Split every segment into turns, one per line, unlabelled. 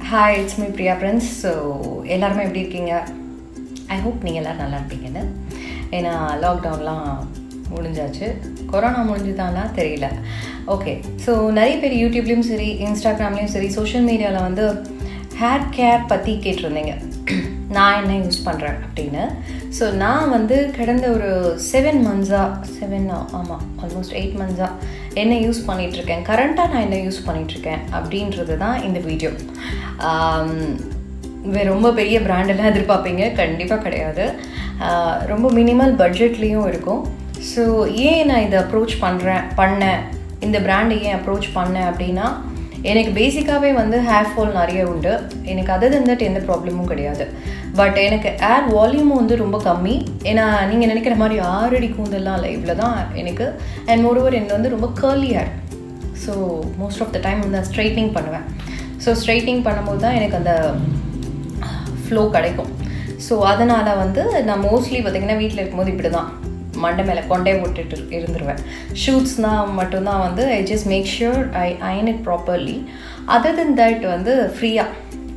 Hi, it's me Priya Prince. So, எல்லாரும் எப்படி இருக்கீங்க? I hope நீங்க எல்லாரும் நல்லா இருப்பீங்கன்னு. ஏன்னா லாக்டவுன்லாம் முடிஞ்சாச்சு. கொரோனா முடிஞ்சுதானா தெரியல. ஓகே, ஸோ நிறைய பேர் யூடியூப்லேயும் சரி, இன்ஸ்டாகிராம்லேயும் சரி, சோஷியல் மீடியாவில் வந்து ஹேர் கேர் பற்றி கேட்டிருந்தீங்க. நான் என்ன யூஸ் பண்ணுறேன் அப்படின்னு. ஸோ நான் வந்து கடந்த ஒரு 7 மந்த்ஸாக ஆல்மோஸ்ட் 8 மந்த்ஸாக என்ன யூஸ் பண்ணிகிட்ருக்கேன், கரண்ட்டாக நான் என்ன யூஸ் பண்ணிகிட்ருக்கேன் அப்படின்றது தான் இந்த வீடியோ. ரொம்ப பெரிய பிராண்டெல்லாம் எதிர்பார்ப்பீங்க, கண்டிப்பாக கிடையாது. ரொம்ப மினிமல் பட்ஜெட்லேயும் இருக்கும். ஸோ ஏன் நான் இதை அப்ரோச் பண்ணேன் இந்த பிராண்டை ஏன் அப்ரோச் பண்ணேன் அப்படின்னா, எனக்கு பேசிக்காகவே வந்து ஹேர் ஃபால் நிறைய உண்டு. எனக்கு அதர் தென் தட் எந்த ப்ராப்ளமும் கிடையாது. பட் எனக்கு ஏர் வால்யூமும் வந்து ரொம்ப கம்மி. ஏன்னா நீங்கள் நினைக்கிற மாதிரி 6 அடி கூந்தல்லாம் லைவில் தான் எனக்கு. அண்ட் மோரோவர் எனக்கு வந்து ரொம்ப curly hair. So most of the time வந்து ஸ்ட்ரைட்னிங் பண்ணுவேன். ஸோ ஸ்ட்ரைட்னிங் பண்ணும்போது தான் எனக்கு அந்த ஃப்ளோ கிடைக்கும். ஸோ அதனால் வந்து நான் மோஸ்ட்லி பார்த்திங்கன்னா வீட்டில் இருக்கும்போது இப்படி தான் மண்டை மேலே கொண்டே போட்டுட்டு இருந்துருவேன். ஷூட்ஸ்னால் மட்டும்தான் வந்து I just make sure I iron it properly. Other then that வந்து ஃப்ரீயாக.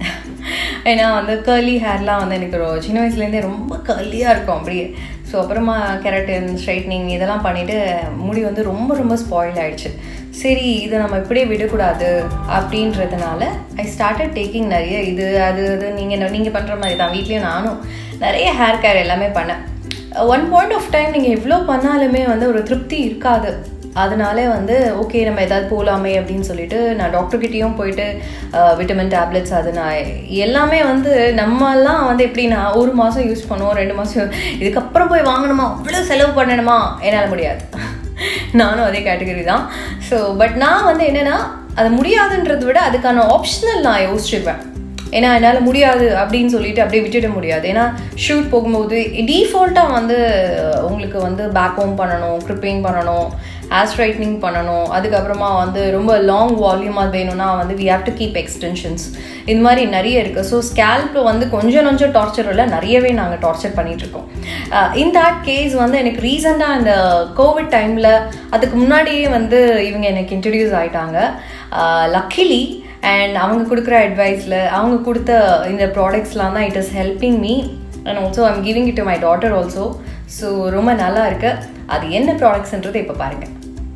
ஏன்னா வந்து கர்லி ஹேர்லாம் வந்து எனக்கு சின்ன வயசுலேருந்தே ரொம்ப கர்லியாக இருக்கும் அப்படியே. ஸோ அப்புறமா கெரட்டின், ஸ்ட்ரைட்னிங் இதெல்லாம் பண்ணிவிட்டு முடி வந்து ரொம்ப ரொம்ப ஸ்பாயில் ஆகிடுச்சு. சரி, இதை நம்ம இப்படியே விடக்கூடாது அப்படின்றதுனால ஐ ஸ்டார்டட் டேக்கிங் நிறைய இது நீங்கள் பண்ணுற மாதிரி தான் வீட்லேயும் நானும் நிறைய ஹேர் கேர் எல்லாமே பண்ணேன். ஒன் பாயிண்ட் ஆஃப் டைம் நீங்கள் எவ்வளோ பண்ணாலுமே வந்து ஒரு திருப்தி இருக்காது. அதனால வந்து ஓகே நம்ம எதாவது போகலாமே அப்படின்னு சொல்லிட்டு நான் டாக்டர்கிட்டையும் போயிட்டு விட்டமின் டேப்லெட்ஸ் அது நான் எல்லாமே வந்து நம்மலாம் வந்து எப்படின்னா 1 மாதம் யூஸ் பண்ணுவோம், 2 மாதம், இதுக்கப்புறம் போய் வாங்கணுமா, அவ்வளோ செலவு பண்ணணுமா, என்னால் முடியாது. நானும் அதே கேட்டகரி தான். ஸோ பட் நான் வந்து என்னென்னா அது முடியாதுன்றதை விட அதுக்கான ஆப்ஷனல் நான் யோசிச்சிருவேன். ஏன்னா என்னால் முடியாது அப்படின்னு சொல்லிட்டு அப்படியே விட்டுட முடியாது. ஏன்னா ஷூட் போகும்போது டீஃபால்ட்டாக வந்து உங்களுக்கு வந்து பேக் ஹோம் பண்ணணும், கிரிப்பிங் பண்ணணும், ஹேர் ஸ்ட்ரைட்னிங் பண்ணணும். அதுக்கப்புறமா வந்து ரொம்ப லாங் வால்யூமாக வேணும்னா வந்து we have to keep extensions. இது மாதிரி நிறைய இருக்குது. ஸோ ஸ்கேல்ப்பில் வந்து கொஞ்சம் டார்ச்சர் இல்லை, நிறையவே நாங்கள் டார்ச்சர் பண்ணிகிட்ருக்கோம். இன் தட் கேஸ் வந்து எனக்கு ரீசெண்டாக இந்த கோவிட் டைமில், அதுக்கு முன்னாடியே வந்து இவங்க எனக்கு இன்ட்ரடியூஸ் ஆகிட்டாங்க லக்கிலி. அண்ட் அவங்க கொடுக்குற அட்வைஸில் அவங்க கொடுத்த இந்த ப்ராடக்ட்ஸ்லாம் தான் it is helping me. And also I'm giving it to my daughter also. So ரொம்ப நல்லா இருக்கு. அது என்ன ப்ராடக்ட்ஸ்ன்றது இப்போ பாருங்கள்.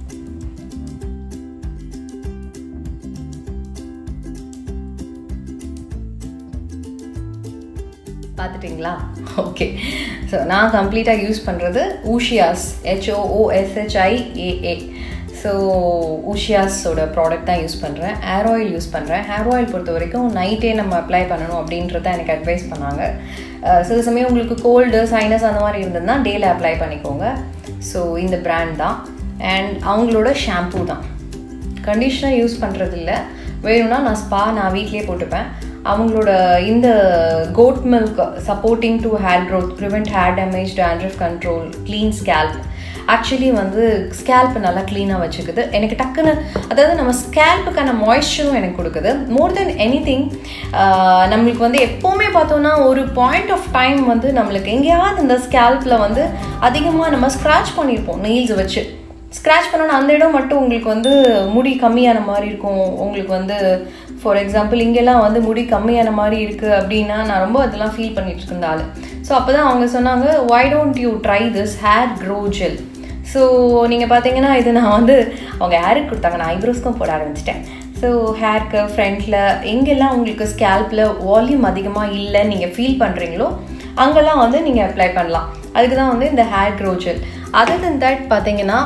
பார்த்துட்டிங்களா? ஓகே. ஸோ நான் கம்ப்ளீட்டாக யூஸ் பண்ணுறது ஊஷியாஸ், HOOSHIAA. ஸோ ஊஷியாஸோட ப்ராடக்ட் தான் யூஸ் பண்ணுறேன். ஹேர் ஆயில் யூஸ் பண்ணுறேன். ஹேர் ஆயில் பொறுத்த வரைக்கும் நைட்டே நம்ம அப்ளை பண்ணணும் அப்படின்றத எனக்கு அட்வைஸ் பண்ணாங்க. சில சமயம் உங்களுக்கு கோல்டு, சைனஸ் அந்த மாதிரி இருந்ததுன்னா டேயில் அப்ளை பண்ணிக்கோங்க. ஸோ இந்த பிராண்ட் தான். அண்ட் அவங்களோட ஷாம்பூ தான். கண்டிஷ்னர் யூஸ் பண்ணுறதில்ல. வேணும்னா நான் வீட்லேயே போட்டுப்பேன். அவங்களோட இந்த goat milk supporting to hair growth, prevent hair damage, dandruff control, clean scalp. Actually வந்து ஸ்கேல்ப் நல்லா க்ளீனாக வச்சுக்குது. எனக்கு டக்குன்னு அதாவது நம்ம ஸ்கேல்ப்புக்கான மாய்ஸ்சரும் எனக்கு கொடுக்குது. மோர் தென் எனி திங் நம்மளுக்கு வந்து எப்போவுமே பார்த்தோன்னா ஒரு பாயிண்ட் ஆஃப் டைம் வந்து நம்மளுக்கு எங்கேயாவது இந்த ஸ்கேல்ப்பில் வந்து அதிகமாக நம்ம ஸ்க்ராட்ச் பண்ணியிருப்போம் நெயில்ஸ் வச்சு. ஸ்க்ராட்ச் பண்ணோன்னா அந்த இடம் மட்டும் உங்களுக்கு வந்து முடி கம்மியான மாதிரி இருக்கும். உங்களுக்கு வந்து ஃபார் எக்ஸாம்பிள் இங்கெல்லாம் வந்து முடி கம்மியான மாதிரி இருக்குது அப்படின்னா நான் ரொம்ப அதெல்லாம் ஃபீல் பண்ணிட்டு இருந்தாள். ஸோ அப்போ தான் அவங்க சொன்னாங்க, why don't you try this hair grow gel. So நீங்கள் பார்த்தீங்கன்னா இது நான் வந்து அவங்க ஹேருக்கு கொடுத்தாங்க, நான் ஐப்ரோஸ்க்கும் போட ஆரம்பிச்சிட்டேன். ஸோ ஹேருக்கு ஃப்ரண்ட்டில் எங்கெல்லாம் உங்களுக்கு ஸ்கேல்ப்பில் வால்யூம் அதிகமாக இல்லைன்னு நீங்கள் ஃபீல் பண்ணுறீங்களோ அங்கெல்லாம் வந்து நீங்கள் அப்ளை பண்ணலாம். அதுக்கு தான் வந்து இந்த hair grow gel. Other then that பார்த்தீங்கன்னா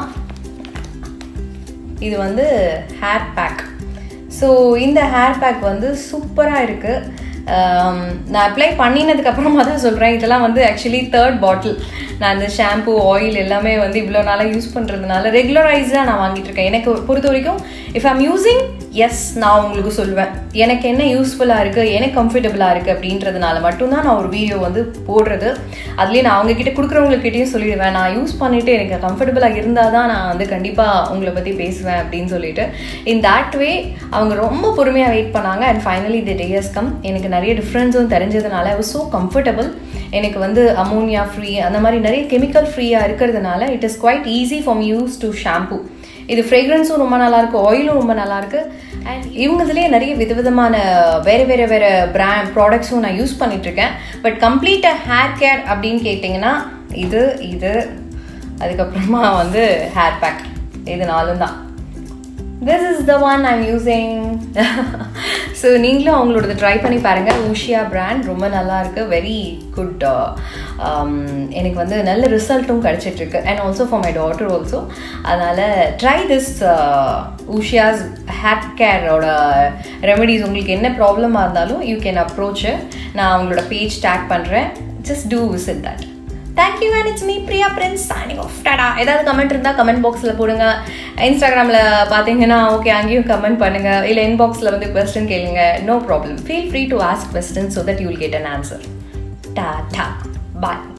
இது வந்து ஹேர் பேக். ஸோ இந்த ஹேர் பேக் வந்து சூப்பராக இருக்குது. நான் அப்ளை பண்ணினதுக்கப்புறமா தான் சொல்கிறேன். இதெல்லாம் வந்து ஆக்சுவலி 3rd பாட்டில். நான் இந்த ஷாம்பு, ஆயில் எல்லாமே வந்து இவ்வளோ நாளாக யூஸ் பண்ணுறதுனால ரெகுலரைஸாக நான் வாங்கிட்டுருக்கேன். எனக்கு பொறுத்த வரைக்கும் இஃப் ஐம் யூஸிங், எஸ் நான் உங்களுக்கு சொல்வேன் எனக்கு என்ன யூஸ்ஃபுல்லாக இருக்குது, எனக்கு கம்ஃபர்டபுளாக இருக்குது அப்படின்றதுனால மட்டும்தான் நான் ஒரு வீடியோ வந்து போடுறது. அதுலேயே நான் அவங்கக்கிட்ட கொடுக்குறவங்கக்கிட்டையும் சொல்லிடுவேன், நான் யூஸ் பண்ணிவிட்டு எனக்கு கம்ஃபர்டபுளாக இருந்தால் தான் நான் வந்து கண்டிப்பாக உங்களை பற்றி பேசுவேன் அப்படின்னு சொல்லிட்டு. இன் தட் வே அவங்க ரொம்ப பொறுமையாக வெயிட் பண்ணாங்க. And finally the day has come. எனக்கு நிறைய டிஃப்ரென்ஸும் தெரிஞ்சதுனால ஐ வாஸ் ஸோ கம்ஃபர்டபுள். எனக்கு வந்து அமோனியா ஃப்ரீ அந்த மாதிரி நிறைய கெமிக்கல் ஃப்ரீயாக இருக்கிறதுனால it is quite easy for me use to shampoo. இது ஃப்ரேக்ரன்ஸும் ரொம்ப நல்லாயிருக்கு, ஆயிலும் ரொம்ப நல்லாயிருக்கு. அண்ட் இவங்கதுலேயே நிறைய விதவிதமான வேறு ப்ராடக்ட்ஸும் நான் யூஸ் பண்ணிகிட்ருக்கேன். பட் கம்ப்ளீட்டாக ஹேர் கேர் அப்படின்னு கேட்டிங்கன்னா இது அதுக்கப்புறமா வந்து ஹேர் பேக், இது 4 தான். This is the one I'm using. So நீங்களும் அவங்களோடது ட்ரை பண்ணி பாருங்கள். ஊஷியா பிராண்ட் ரொம்ப நல்லா இருக்குது, வெரி குட். எனக்கு வந்து நல்ல ரிசல்ட்டும் கிடச்சிட்ருக்கு. And also for my daughter also. அதனால் ட்ரை திஸ் ஊஷியாஸ் ஹேர் கேரோட ரெமெடிஸ். உங்களுக்கு என்ன ப்ராப்ளமாக இருந்தாலும் யூ கேன் அப்ரோச். நான் அவங்களோட பேஜ் டேக் பண்ணுறேன். Just to visit that. Thank you and it's me Priya Prince signing off. Tada. ஏதாவது கமெண்ட் இருந்தால் கமெண்ட் பாக்ஸில் போடுங்க. இன்ஸ்டாகிராமில் பார்த்தீங்கன்னா ஓகே அங்கேயும் கமெண்ட் பண்ணுங்கள். இல்லை இன்பாக்ஸில் வந்து கொஸ்டின் கேளுங்க. No problem. Feel free to ask question so that you will get an answer. Tada. Bye.